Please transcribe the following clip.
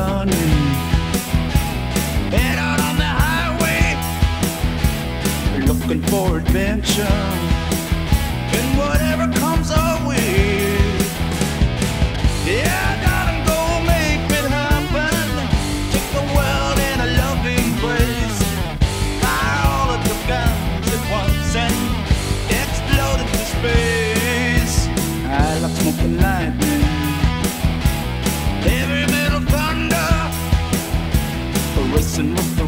running. Head out on the highway, looking for adventure, and whatever comes our way. Yeah, darling, go make it happen. Take the world in a loving embrace. Fire all of your guns at once and explode into space. I like smoking lightning, heavy metal thunder, racing with